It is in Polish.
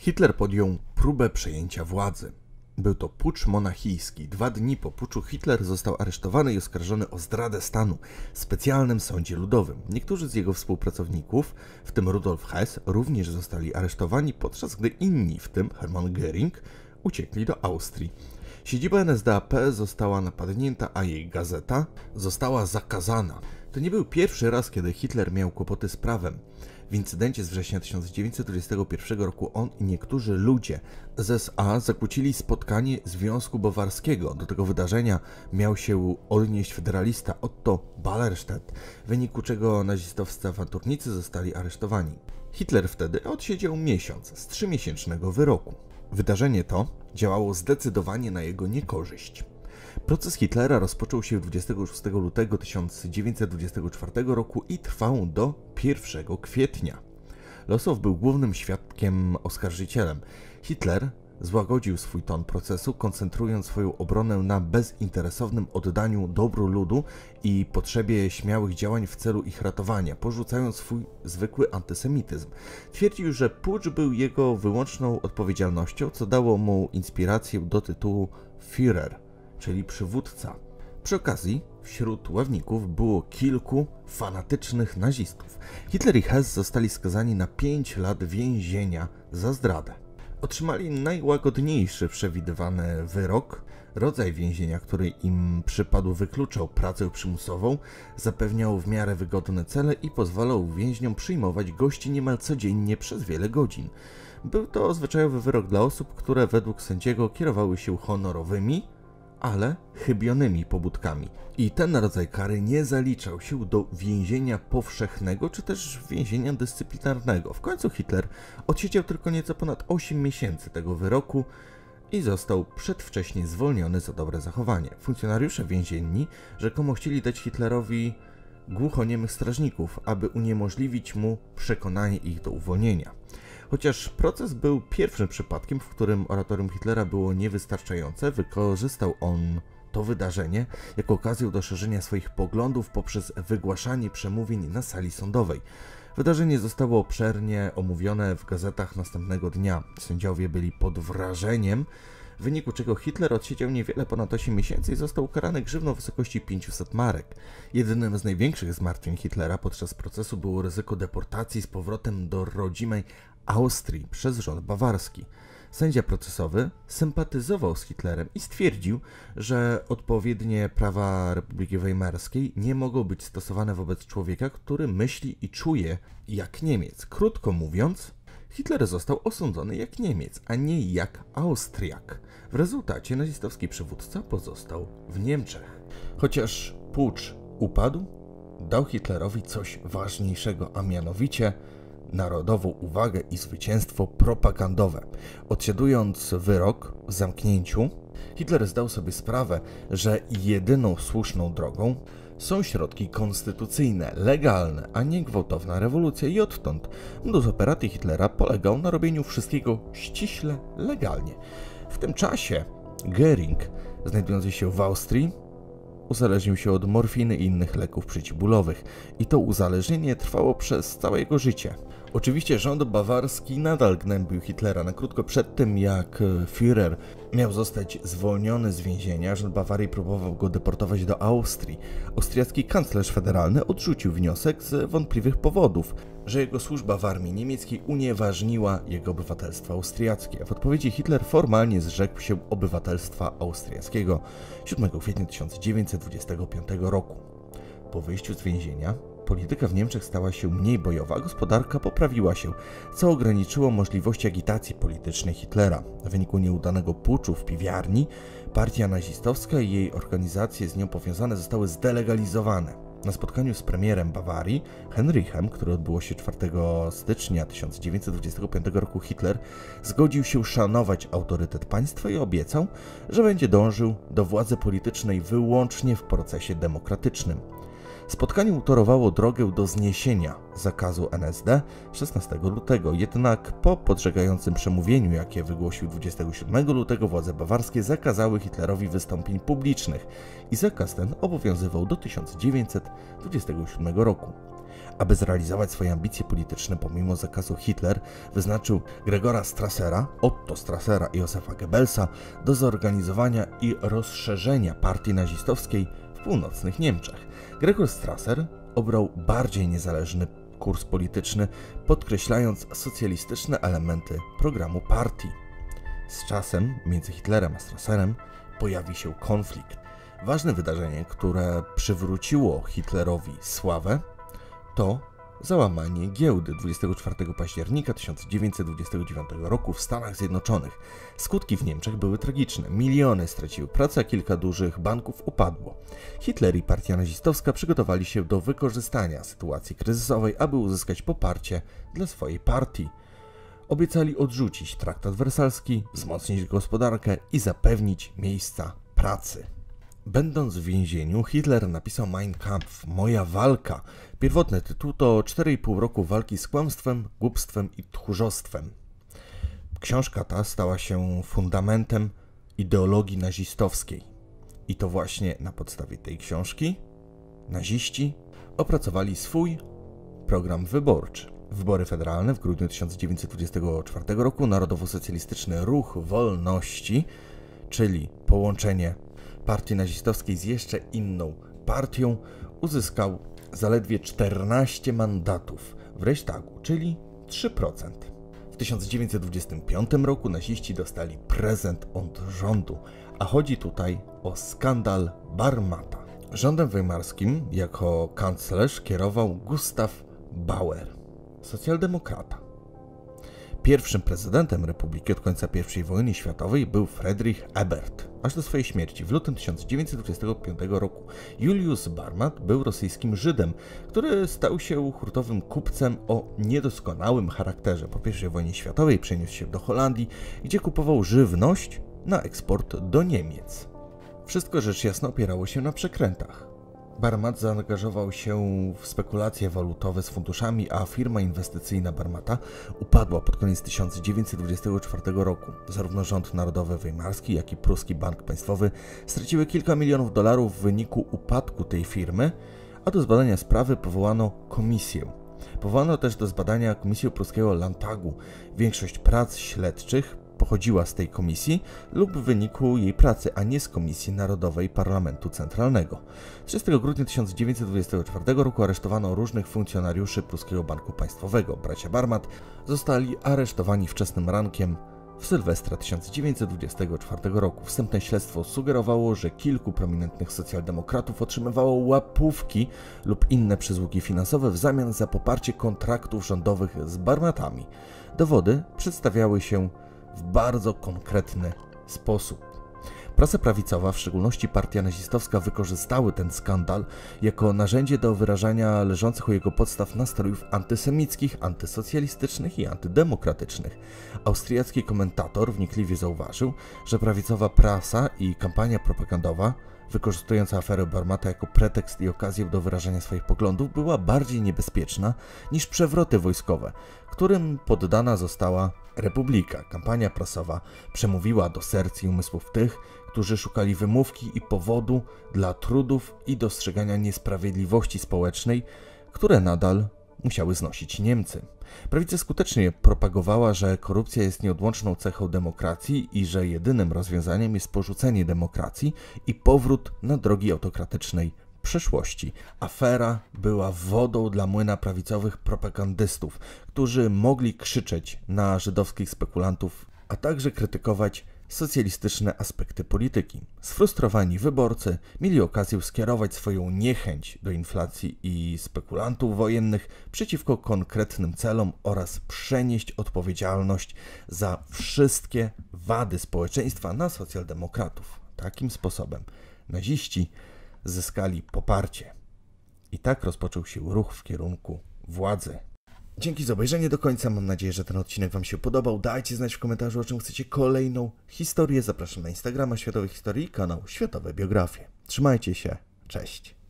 Hitler podjął próbę przejęcia władzy. Był to pucz monachijski. 2 dni po puczu Hitler został aresztowany i oskarżony o zdradę stanu w specjalnym sądzie ludowym. Niektórzy z jego współpracowników, w tym Rudolf Hess, również zostali aresztowani, podczas gdy inni, w tym Hermann Göring, uciekli do Austrii. Siedziba NSDAP została napadnięta, a jej gazeta została zakazana. To nie był pierwszy raz, kiedy Hitler miał kłopoty z prawem. W incydencie z września 1921 roku on i niektórzy ludzie z SA zakłócili spotkanie Związku Bawarskiego. Do tego wydarzenia miał się odnieść federalista Otto Ballerstedt, w wyniku czego nazistowscy awanturnicy zostali aresztowani. Hitler wtedy odsiedział miesiąc z 3-miesięcznego wyroku. Wydarzenie to działało zdecydowanie na jego niekorzyść. Proces Hitlera rozpoczął się 26 lutego 1924 roku i trwał do 1 kwietnia. Lossow był głównym świadkiem oskarżycielem. Hitler złagodził swój ton procesu, koncentrując swoją obronę na bezinteresownym oddaniu dobru ludu i potrzebie śmiałych działań w celu ich ratowania, porzucając swój zwykły antysemityzm. Twierdził, że pucz był jego wyłączną odpowiedzialnością, co dało mu inspirację do tytułu Führer, czyli przywódca. Przy okazji, wśród ławników było kilku fanatycznych nazistów. Hitler i Hess zostali skazani na 5 lat więzienia za zdradę. Otrzymali najłagodniejszy przewidywany wyrok. Rodzaj więzienia, który im przypadł, wykluczał pracę przymusową, zapewniał w miarę wygodne cele i pozwalał więźniom przyjmować gości niemal codziennie przez wiele godzin. Był to zwyczajowy wyrok dla osób, które według sędziego kierowały się honorowymi, ale chybionymi pobudkami. I ten rodzaj kary nie zaliczał się do więzienia powszechnego, czy też więzienia dyscyplinarnego. W końcu Hitler odsiedział tylko nieco ponad 8 miesięcy tego wyroku i został przedwcześnie zwolniony za dobre zachowanie. Funkcjonariusze więzienni rzekomo chcieli dać Hitlerowi głuchoniemych strażników, aby uniemożliwić mu przekonanie ich do uwolnienia. Chociaż proces był pierwszym przypadkiem, w którym oratorium Hitlera było niewystarczające, wykorzystał on to wydarzenie jako okazję do szerzenia swoich poglądów poprzez wygłaszanie przemówień na sali sądowej. Wydarzenie zostało obszernie omówione w gazetach następnego dnia. Sędziowie byli pod wrażeniem, w wyniku czego Hitler odsiedział niewiele ponad 8 miesięcy i został ukarany grzywną w wysokości 500 marek. Jedynym z największych zmartwień Hitlera podczas procesu było ryzyko deportacji z powrotem do rodzimej Austrii przez rząd bawarski. Sędzia procesowy sympatyzował z Hitlerem i stwierdził, że odpowiednie prawa Republiki Weimarskiej nie mogą być stosowane wobec człowieka, który myśli i czuje jak Niemiec. Krótko mówiąc, Hitler został osądzony jak Niemiec, a nie jak Austriak. W rezultacie nazistowski przywódca pozostał w Niemczech. Chociaż pucz upadł, dał Hitlerowi coś ważniejszego, a mianowicie narodową uwagę i zwycięstwo propagandowe. Odsiadując wyrok w zamknięciu, Hitler zdał sobie sprawę, że jedyną słuszną drogą są środki konstytucyjne, legalne, a nie gwałtowna rewolucja i odtąd modus operandi Hitlera polegał na robieniu wszystkiego ściśle legalnie. W tym czasie Göring, znajdujący się w Austrii, uzależnił się od morfiny i innych leków przeciwbólowych i to uzależnienie trwało przez całe jego życie. Oczywiście rząd bawarski nadal gnębił Hitlera. Na krótko przed tym, jak Führer miał zostać zwolniony z więzienia, rząd Bawarii próbował go deportować do Austrii. Austriacki kanclerz federalny odrzucił wniosek z wątpliwych powodów, że jego służba w armii niemieckiej unieważniła jego obywatelstwo austriackie. W odpowiedzi Hitler formalnie zrzekł się obywatelstwa austriackiego 7 kwietnia 1925 roku. Po wyjściu z więzienia polityka w Niemczech stała się mniej bojowa, a gospodarka poprawiła się, co ograniczyło możliwości agitacji politycznej Hitlera. W wyniku nieudanego puczu w piwiarni, partia nazistowska i jej organizacje z nią powiązane zostały zdelegalizowane. Na spotkaniu z premierem Bawarii, Heinrichem, które odbyło się 4 stycznia 1925 roku, Hitler zgodził się szanować autorytet państwa i obiecał, że będzie dążył do władzy politycznej wyłącznie w procesie demokratycznym. Spotkanie utorowało drogę do zniesienia zakazu NSD 16 lutego, jednak po podżegającym przemówieniu, jakie wygłosił 27 lutego, władze bawarskie zakazały Hitlerowi wystąpień publicznych i zakaz ten obowiązywał do 1927 roku. Aby zrealizować swoje ambicje polityczne pomimo zakazu, Hitler wyznaczył Gregora Strassera, Otto Strassera i Josefa Goebbelsa do zorganizowania i rozszerzenia partii nazistowskiej w północnych Niemczech. Gregor Strasser obrał bardziej niezależny kurs polityczny, podkreślając socjalistyczne elementy programu partii. Z czasem między Hitlerem a Strasserem pojawi się konflikt. Ważne wydarzenie, które przywróciło Hitlerowi sławę, to załamanie giełdy 24 października 1929 roku w Stanach Zjednoczonych. Skutki w Niemczech były tragiczne. Miliony straciły pracę, a kilka dużych banków upadło. Hitler i partia nazistowska przygotowali się do wykorzystania sytuacji kryzysowej, aby uzyskać poparcie dla swojej partii. Obiecali odrzucić traktat wersalski, wzmocnić gospodarkę i zapewnić miejsca pracy. Będąc w więzieniu, Hitler napisał Mein Kampf, Moja walka. Pierwotny tytuł to 4,5 roku walki z kłamstwem, głupstwem i tchórzostwem. Książka ta stała się fundamentem ideologii nazistowskiej. I to właśnie na podstawie tej książki naziści opracowali swój program wyborczy. Wybory federalne w grudniu 1924 roku Narodowo-Socjalistyczny Ruch Wolności, czyli połączenie partii nazistowskiej z jeszcze inną partią, uzyskał zaledwie 14 mandatów w Reichstagu, czyli 3%. W 1925 roku naziści dostali prezent od rządu, a chodzi tutaj o skandal Barmata. Rządem weimarskim jako kanclerz kierował Gustav Bauer, socjaldemokrata. Pierwszym prezydentem republiki od końca I wojny światowej był Friedrich Ebert, aż do swojej śmierci w lutym 1925 roku. Julius Barmat był rosyjskim Żydem, który stał się hurtowym kupcem o niedoskonałym charakterze. Po I wojnie światowej przeniósł się do Holandii, gdzie kupował żywność na eksport do Niemiec. Wszystko rzecz jasna opierało się na przekrętach. Barmat zaangażował się w spekulacje walutowe z funduszami, a firma inwestycyjna Barmata upadła pod koniec 1924 roku. Zarówno rząd narodowy weimarski, jak i pruski bank państwowy straciły kilka milionów dolarów w wyniku upadku tej firmy, a do zbadania sprawy powołano komisję. Powołano też do zbadania komisję pruskiego Landtagu. Większość prac śledczych pochodziła z tej komisji lub w wyniku jej pracy, a nie z Komisji Narodowej Parlamentu Centralnego. 30 grudnia 1924 roku aresztowano różnych funkcjonariuszy pruskiego banku państwowego. Bracia Barmat zostali aresztowani wczesnym rankiem w Sylwestra 1924 roku. Wstępne śledztwo sugerowało, że kilku prominentnych socjaldemokratów otrzymywało łapówki lub inne przysługi finansowe w zamian za poparcie kontraktów rządowych z Barmatami. Dowody przedstawiały się w bardzo konkretny sposób. Prasa prawicowa, w szczególności partia nazistowska, wykorzystały ten skandal jako narzędzie do wyrażania leżących u jego podstaw nastrojów antysemickich, antysocjalistycznych i antydemokratycznych. Austriacki komentator wnikliwie zauważył, że prawicowa prasa i kampania propagandowa, wykorzystująca aferę Barmata jako pretekst i okazję do wyrażania swoich poglądów, była bardziej niebezpieczna niż przewroty wojskowe, którym poddana została Republika. Kampania prasowa przemówiła do serc i umysłów tych, którzy szukali wymówki i powodu dla trudów i dostrzegania niesprawiedliwości społecznej, które nadal musiały znosić Niemcy. Prawica skutecznie propagowała, że korupcja jest nieodłączną cechą demokracji i że jedynym rozwiązaniem jest porzucenie demokracji i powrót na drogi autokratycznej przeszłości. Afera była wodą dla młyna prawicowych propagandystów, którzy mogli krzyczeć na żydowskich spekulantów, a także krytykować socjalistyczne aspekty polityki. Sfrustrowani wyborcy mieli okazję skierować swoją niechęć do inflacji i spekulantów wojennych przeciwko konkretnym celom oraz przenieść odpowiedzialność za wszystkie wady społeczeństwa na socjaldemokratów. Takim sposobem naziści zyskali poparcie. I tak rozpoczął się ruch w kierunku władzy. Dzięki za obejrzenie do końca. Mam nadzieję, że ten odcinek Wam się podobał. Dajcie znać w komentarzu, o czym chcecie kolejną historię. Zapraszam na Instagrama Światowej Historii i kanał Światowe Biografie. Trzymajcie się. Cześć.